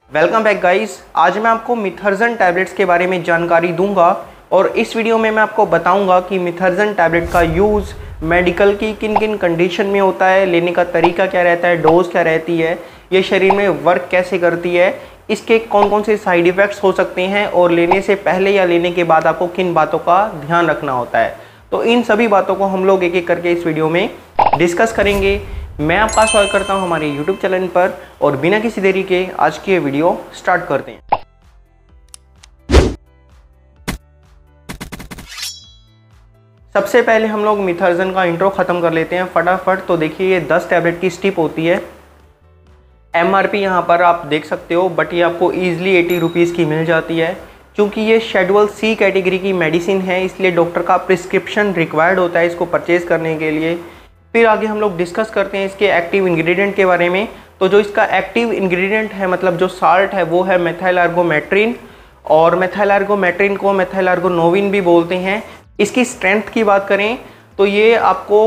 Welcome back guys. आज मैं आपको मिथर्जन टैबलेट्स के बारे में जानकारी दूंगा और इस वीडियो में मैं आपको बताऊंगा कि मिथर्जन टैबलेट का यूज़ मेडिकल की किन किन कंडीशन में होता है, लेने का तरीका क्या रहता है, डोज क्या रहती है, ये शरीर में वर्क कैसे करती है, इसके कौन कौन से साइड इफ़ेक्ट्स हो सकते हैं और लेने से पहले या लेने के बाद आपको किन बातों का ध्यान रखना होता है। तो इन सभी बातों को हम लोग एक एक करके इस वीडियो में डिस्कस करेंगे। मैं आपका स्वागत करता हूं हमारे YouTube चैनल पर और बिना किसी देरी के आज की ये वीडियो स्टार्ट करते हैं। सबसे पहले हम लोग मिथर्जन का इंट्रो ख़त्म कर लेते हैं फटाफट। तो देखिए ये 10 टैबलेट की स्टिप होती है। MRP यहाँ पर आप देख सकते हो, बट ये आपको ईजिली 80 रुपीज़ की मिल जाती है। क्योंकि ये शेड्यूल C कैटेगरी की मेडिसिन है, इसलिए डॉक्टर का प्रिस्क्रिप्शन रिक्वायर्ड होता है इसको परचेज़ करने के लिए। फिर आगे हम लोग डिस्कस करते हैं इसके एक्टिव इंग्रेडिएंट के बारे में। तो जो इसका एक्टिव इंग्रेडिएंट है, मतलब जो साल्ट है, वो है मेथाइल आर्गोमेट्रिन, और मेथाइल आर्गोमेट्रिन को मेथाइल आर्गोनोविन भी बोलते हैं। इसकी स्ट्रेंथ की बात करें तो ये आपको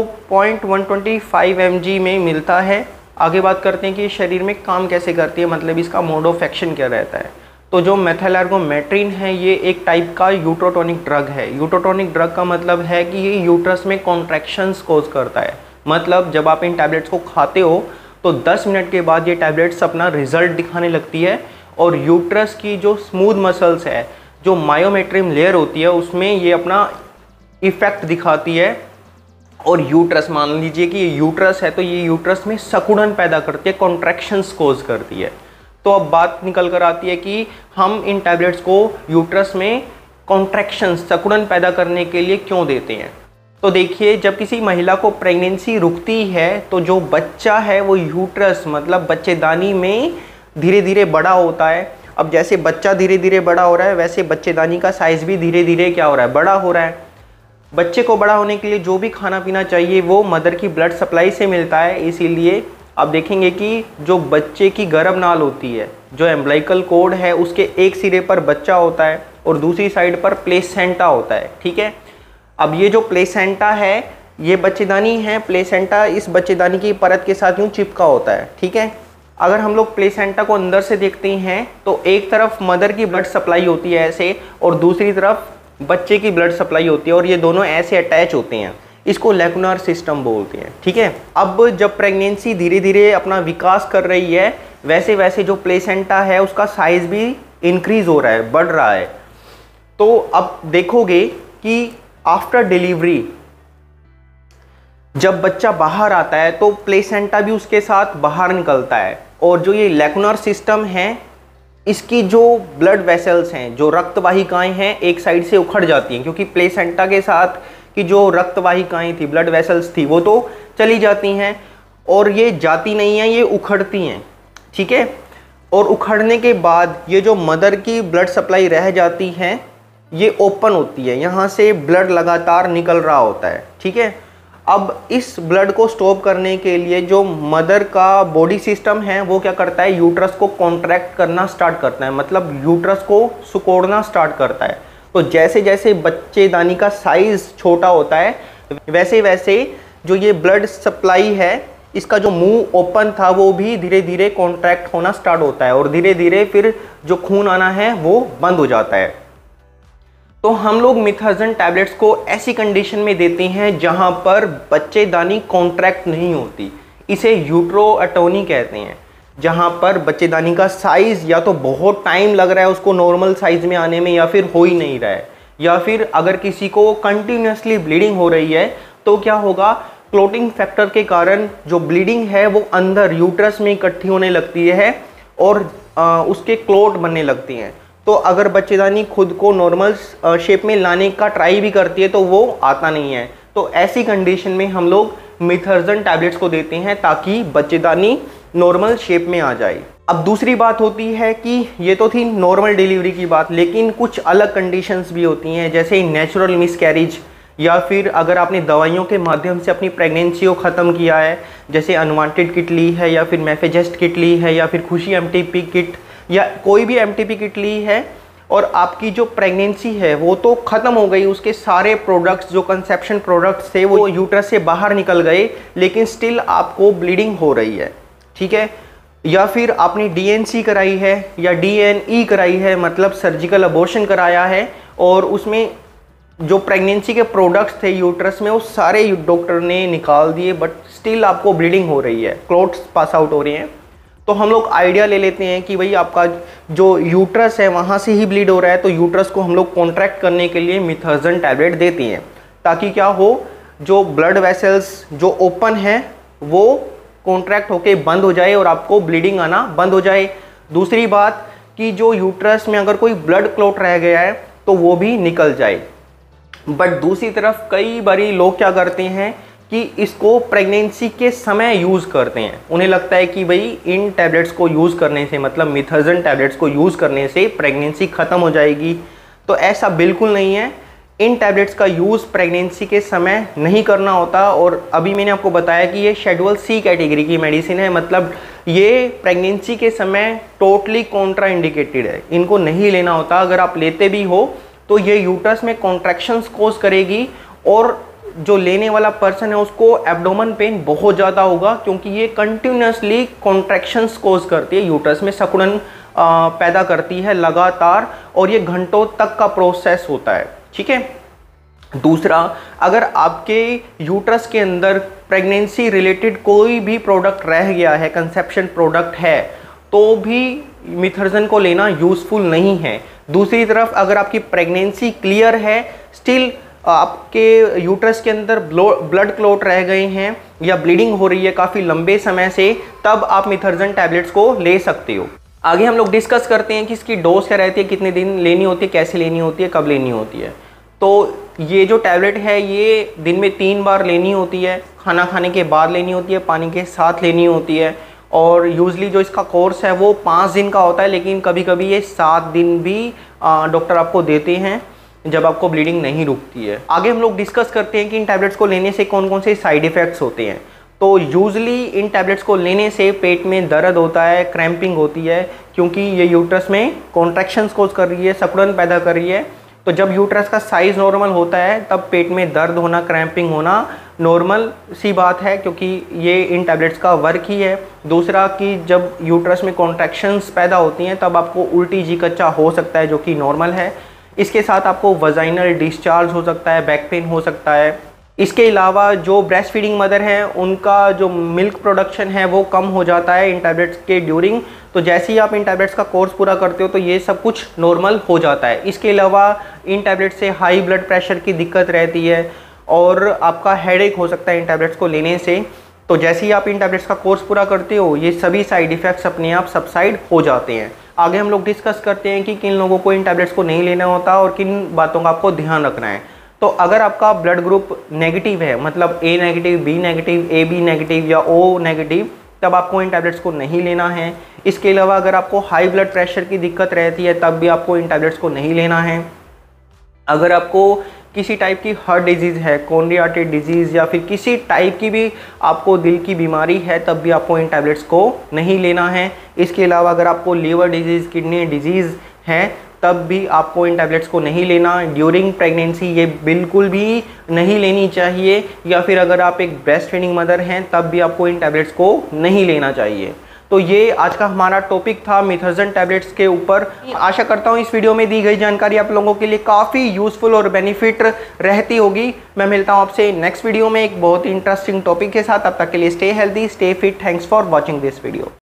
0.125 mg में मिलता है। आगे बात करते हैं कि ये शरीर में काम कैसे करती है, मतलब इसका मोड ऑफ एक्शन क्या रहता है। तो जो मेथाइल आर्गोमेट्रिन है ये एक टाइप का यूट्रोटोनिक ड्रग है। यूट्रोटोनिक ड्रग का मतलब है कि ये यूट्रस में कॉन्ट्रैक्शंस कोज करता है। मतलब जब आप इन टैबलेट्स को खाते हो तो 10 मिनट के बाद ये टैबलेट्स अपना रिजल्ट दिखाने लगती है और यूट्रस की जो स्मूथ मसल्स है, जो मायोमेट्रियम लेयर होती है, उसमें ये अपना इफेक्ट दिखाती है। और यूट्रस, मान लीजिए कि ये यूट्रस है तो ये यूट्रस में सिकुड़न पैदा करती है, कॉन्ट्रैक्शंस कोज करती है। तो अब बात निकल कर आती है कि हम इन टैबलेट्स को यूट्रस में कॉन्ट्रैक्शंस, सिकुड़न पैदा करने के लिए क्यों देते हैं। तो देखिए, जब किसी महिला को प्रेगनेंसी रुकती है तो जो बच्चा है वो यूट्रस, मतलब बच्चेदानी में धीरे धीरे बड़ा होता है। अब जैसे बच्चा धीरे धीरे बड़ा हो रहा है, वैसे बच्चेदानी का साइज़ भी धीरे धीरे क्या हो रहा है, बड़ा हो रहा है। बच्चे को बड़ा होने के लिए जो भी खाना पीना चाहिए वो मदर की ब्लड सप्लाई से मिलता है। इसीलिए आप देखेंगे कि जो बच्चे की गर्भनाल होती है, जो एम्ब्लाइकल कोड है, उसके एक सिरे पर बच्चा होता है और दूसरी साइड पर प्लेसेंटा होता है। ठीक है, अब ये जो प्लेसेंटा है ये बच्चेदानी है, प्लेसेंटा इस बच्चेदानी की परत के साथ यूँ चिपका होता है। ठीक है, अगर हम लोग प्लेसेंटा को अंदर से देखते हैं तो एक तरफ मदर की ब्लड सप्लाई होती है ऐसे, और दूसरी तरफ बच्चे की ब्लड सप्लाई होती है, और ये दोनों ऐसे अटैच होते हैं। इसको लैकुनार सिस्टम बोलते हैं। ठीक है, अब जब प्रेगनेंसी धीरे धीरे अपना विकास कर रही है, वैसे वैसे जो प्लेसेंटा है उसका साइज भी इंक्रीज हो रहा है, बढ़ रहा है। तो अब देखोगे कि आफ्टर डिलीवरी जब बच्चा बाहर आता है तो प्लेसेंटा भी उसके साथ बाहर निकलता है, और जो ये लैकुनार सिस्टम है इसकी जो ब्लड वेसल्स हैं, जो रक्तवाहिकाएं हैं, एक साइड से उखड़ जाती हैं, क्योंकि प्लेसेंटा के साथ की जो रक्तवाहिकाएं थी, ब्लड वेसल्स थी, वो तो चली जाती हैं और ये जाती नहीं हैं, ये उखड़ती हैं। ठीक है, और उखड़ने के बाद ये जो मदर की ब्लड सप्लाई रह जाती है ये ओपन होती है, यहाँ से ब्लड लगातार निकल रहा होता है। ठीक है, अब इस ब्लड को स्टॉप करने के लिए जो मदर का बॉडी सिस्टम है वो क्या करता है, यूट्रस को कॉन्ट्रैक्ट करना स्टार्ट करता है, मतलब यूट्रस को सिकोड़ना स्टार्ट करता है। तो जैसे जैसे बच्चेदानी का साइज़ छोटा होता है वैसे वैसे जो ये ब्लड सप्लाई है, इसका जो मुंह ओपन था वो भी धीरे धीरे कॉन्ट्रैक्ट होना स्टार्ट होता है, और धीरे धीरे फिर जो खून आना है वो बंद हो जाता है। तो हम लोग मिथर्जन टैबलेट्स को ऐसी कंडीशन में देते हैं जहां पर बच्चेदानी कॉन्ट्रैक्ट नहीं होती। इसे यूट्रोएटोनी कहते हैं, जहां पर बच्चेदानी का साइज़ या तो बहुत टाइम लग रहा है उसको नॉर्मल साइज़ में आने में, या फिर हो ही नहीं रहा है, या फिर अगर किसी को कंटिन्यूसली ब्लीडिंग हो रही है तो क्या होगा, क्लोटिंग फैक्टर के कारण जो ब्लीडिंग है वो अंदर यूट्रस में इकट्ठी होने लगती है और उसके क्लोट बनने लगती हैं। तो अगर बच्चेदानी खुद को नॉर्मल शेप में लाने का ट्राई भी करती है तो वो आता नहीं है। तो ऐसी कंडीशन में हम लोग मिथर्जन टैबलेट्स को देते हैं ताकि बच्चेदानी नॉर्मल शेप में आ जाए। अब दूसरी बात होती है कि ये तो थी नॉर्मल डिलीवरी की बात, लेकिन कुछ अलग कंडीशंस भी होती हैं, जैसे नेचुरल मिसकैरेज, या फिर अगर आपने दवाइयों के माध्यम से अपनी प्रेगनेंसी को ख़त्म किया है, जैसे अनवांटेड किट ली है, या फिर मेफेजेस्ट किट ली है, या फिर खुशी एमटीपी किट, या कोई भी एमटीपी किट ली है, और आपकी जो प्रेगनेंसी है वो तो ख़त्म हो गई, उसके सारे प्रोडक्ट्स जो कंसेप्शन प्रोडक्ट्स थे वो यूट्रस से बाहर निकल गए, लेकिन स्टिल आपको ब्लीडिंग हो रही है। ठीक है, या फिर आपने डीएनसी कराई है या डीएनई कराई है, मतलब सर्जिकल अबॉर्शन कराया है, और उसमें जो प्रेगनेंसी के प्रोडक्ट्स थे यूट्रस में वो सारे डॉक्टर ने निकाल दिए, बट स्टिल आपको ब्लीडिंग हो रही है, क्लॉट्स पास आउट हो रहे हैं, तो हम लोग आइडिया ले लेते हैं कि भाई आपका जो यूट्रस है वहाँ से ही ब्लीड हो रहा है, तो यूट्रस को हम लोग कॉन्ट्रैक्ट करने के लिए मिथर्जन टैबलेट देते हैं, ताकि क्या हो, जो ब्लड वेसल्स जो ओपन है वो कॉन्ट्रैक्ट होके बंद हो जाए और आपको ब्लीडिंग आना बंद हो जाए। दूसरी बात कि जो यूट्रस में अगर कोई ब्लड क्लॉट रह गया है तो वो भी निकल जाए। बट दूसरी तरफ कई बारी लोग क्या करते हैं कि इसको प्रेगनेंसी के समय यूज़ करते हैं, उन्हें लगता है कि भाई इन टैबलेट्स को यूज़ करने से, मतलब मिथर्जन टैबलेट्स को यूज़ करने से प्रेगनेंसी ख़त्म हो जाएगी। तो ऐसा बिल्कुल नहीं है, इन टैबलेट्स का यूज़ प्रेगनेंसी के समय नहीं करना होता। और अभी मैंने आपको बताया कि ये शेड्यूल सी कैटेगरी की मेडिसिन है, मतलब ये प्रेगनेंसी के समय टोटली कॉन्ट्रा इंडिकेटेड है, इनको नहीं लेना होता। अगर आप लेते भी हो तो ये यूट्रस में कॉन्ट्रैक्शंस कोज करेगी और जो लेने वाला पर्सन है उसको एब्डोमेन पेन बहुत ज़्यादा होगा, क्योंकि ये कंटिन्यूसली कॉन्ट्रैक्शंस कोज करती है, यूट्रस में सिकुड़न पैदा करती है लगातार, और ये घंटों तक का प्रोसेस होता है। ठीक है। दूसरा, अगर आपके यूट्रस के अंदर प्रेगनेंसी रिलेटेड कोई भी प्रोडक्ट रह गया है, कंसेप्शन प्रोडक्ट है, तो भी मिथर्जन को लेना यूज़फुल नहीं है। दूसरी तरफ अगर आपकी प्रेगनेंसी क्लियर है, स्टिल आपके यूट्रस के अंदर ब्लड क्लॉट रह गए हैं या ब्लीडिंग हो रही है काफ़ी लंबे समय से, तब आप मिथर्जन टैबलेट्स को ले सकते हो। आगे हम लोग डिस्कस करते हैं कि इसकी डोज क्या रहती है, कितने दिन लेनी होती है, कैसे लेनी होती है, कब लेनी होती है। तो ये जो टैबलेट है ये दिन में 3 बार लेनी होती है, खाना खाने के बाद लेनी होती है, पानी के साथ लेनी होती है, और यूजली जो इसका कोर्स है वो 5 दिन का होता है, लेकिन कभी कभी ये 7 दिन भी डॉक्टर आपको देते हैं जब आपको ब्लीडिंग नहीं रुकती है। आगे हम लोग डिस्कस करते हैं कि इन टैबलेट्स को लेने से कौन कौन से साइड इफ़ेक्ट्स होते हैं। तो यूजली इन टैबलेट्स को लेने से पेट में दर्द होता है, क्रैम्पिंग होती है, क्योंकि ये यूट्रस में कॉन्ट्रैक्शंस कोज कर रही है, सिकुड़न पैदा कर रही है। तो जब यूट्रस का साइज़ नॉर्मल होता है तब पेट में दर्द होना, क्रैम्पिंग होना नॉर्मल सी बात है, क्योंकि ये इन टैबलेट्स का वर्क ही है। दूसरा कि जब यूट्रस में कॉन्ट्रैक्शंस पैदा होती हैं तब आपको उल्टी जी कच्चा हो सकता है, जो कि नॉर्मल है। इसके साथ आपको वजाइनल डिस्चार्ज हो सकता है, बैक पेन हो सकता है। इसके अलावा जो ब्रेस्ट फीडिंग मदर हैं उनका जो मिल्क प्रोडक्शन है वो कम हो जाता है इन टैबलेट्स के ड्यूरिंग। तो जैसे ही आप इन टैबलेट्स का कोर्स पूरा करते हो तो ये सब कुछ नॉर्मल हो जाता है। इसके अलावा इन टैबलेट से हाई ब्लड प्रेशर की दिक्कत रहती है और आपका हेडेक हो सकता है इन टैबलेट्स को लेने से। तो जैसे ही आप इन टैबलेट्स का कोर्स पूरा करते हो ये सभी साइड इफ़ेक्ट्स अपने आप सबसाइड हो जाते हैं। आगे हम लोग डिस्कस करते हैं कि किन लोगों को इन टैबलेट्स को नहीं लेना होता और किन बातों का आपको ध्यान रखना है। तो अगर आपका ब्लड ग्रुप नेगेटिव है, मतलब A negative, B negative, A B negative या ओ नेगेटिव, तब आपको इन टैबलेट्स को नहीं लेना है। इसके अलावा अगर आपको हाई ब्लड प्रेशर की दिक्कत रहती है तब भी आपको इन टैबलेट्स को नहीं लेना है। अगर आपको किसी टाइप की हार्ट डिजीज़ है, कोरोनरी आर्टरी डिजीज़, या फिर किसी टाइप की भी आपको दिल की बीमारी है तब भी आपको इन टैबलेट्स को नहीं लेना है। इसके अलावा अगर आपको लीवर डिजीज़, किडनी डिजीज़ है तब भी आपको इन टैबलेट्स को नहीं लेना। ड्यूरिंग प्रेगनेंसी ये बिल्कुल भी नहीं लेनी चाहिए, या फिर अगर आप एक ब्रेस्ट फीडिंग मदर हैं तब भी आपको इन टैबलेट्स को नहीं लेना चाहिए। तो ये आज का हमारा टॉपिक था मिथर्जन टैबलेट्स के ऊपर। आशा करता हूँ इस वीडियो में दी गई जानकारी आप लोगों के लिए काफ़ी यूज़फुल और बेनिफिट रहती होगी। मैं मिलता हूँ आपसे नेक्स्ट वीडियो में एक बहुत ही इंटरेस्टिंग टॉपिक के साथ। तब तक के लिए stay healthy, stay fit. Thanks for watching this video.